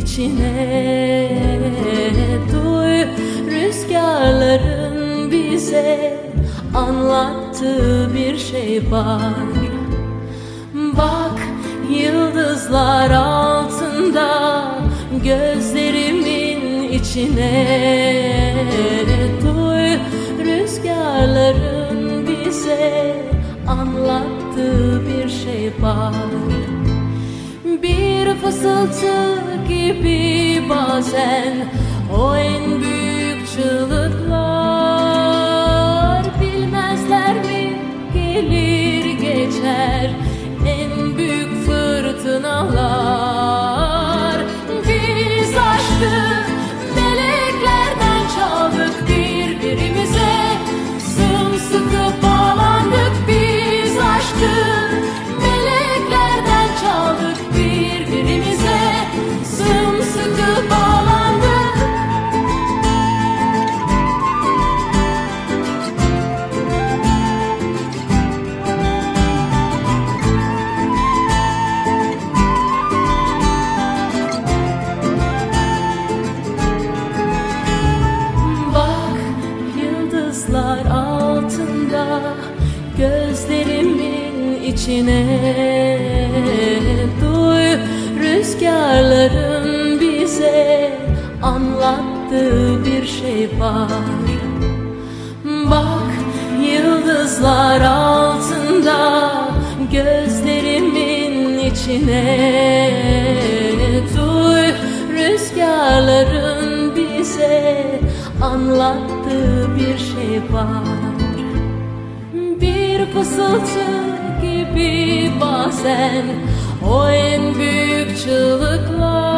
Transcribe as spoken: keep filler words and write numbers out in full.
içine. Duy, rüzgarların bize anlattığı bir şey var. Bak, yıldızlar altında gözlerimin içine. Duy, rüzgarların bize anlattığı bir şey var. Bir fısıltı gibi bazen o en büyük çığlıklar. Bilmezler mi gelir geçer en büyük fırtınalar. Biz aşkı meleklerden çaldık birbirimize, sımsıkı bağlandık. Biz aşkı meleklerden çaldık birbirimize, sımsıkı bağlandık. Bak, yıldızlar altında gözlerimin içine. Duy, rüzgarların bize anlattığı bir şey var. Bak, yıldızlar altında gözlerimin içine. Duy, rüzgarların bize anlattığı bir şey var. Bir fısıltı gibi bazen o en büyük çığlıklar.